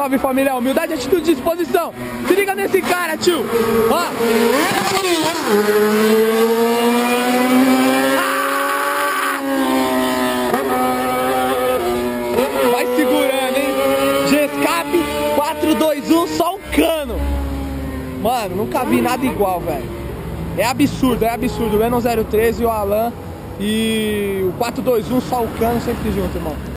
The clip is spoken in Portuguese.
salve família, humildade, atitude e disposição. Se liga nesse cara, tio. Ó. Vai segurando, hein? G-Escape 4, 2, 1, só o cano. Mano, nunca vi nada igual, velho. É absurdo, é absurdo. O Venom 013 e o Alan e o 4, 2, 1, só o cano sempre junto, irmão.